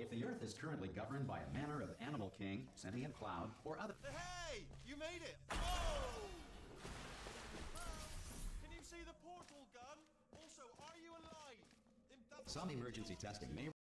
if the Earth is currently governed by a manner of animal king, sentient cloud, or other... Hey! You made it! Oh! Can you see the portal gun? Also, are you alive? Some emergency testing may